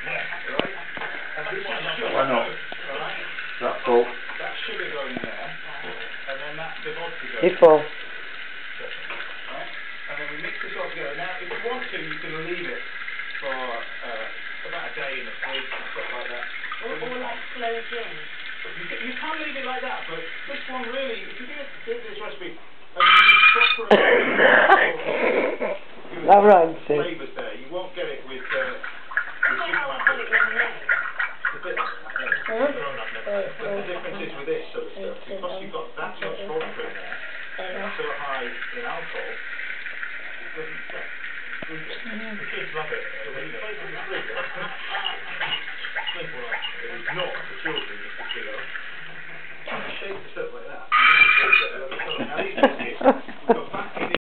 Right? And this is sugar. Why not? Alright? That's full. That's sugar going there, and then that's the vodka going It's full. Right? And then we mix this all together. Now, if you want to, you can leave it for about a day in the fridge and stuff like that. Or like slow gin. You can leave it like that, but this one really, if you did this recipe and you use proper flavours there, you won't get it with Alcoholic lemonade. a bit like that. But the difference is with this sort of stuff, because you've got that much vodka in there, and so high in alcohol, it doesn't get drink it. The kids love it. When you play with the drink, it's not for children, it's for kids. Shake the stuff like that. And this is now these biscuits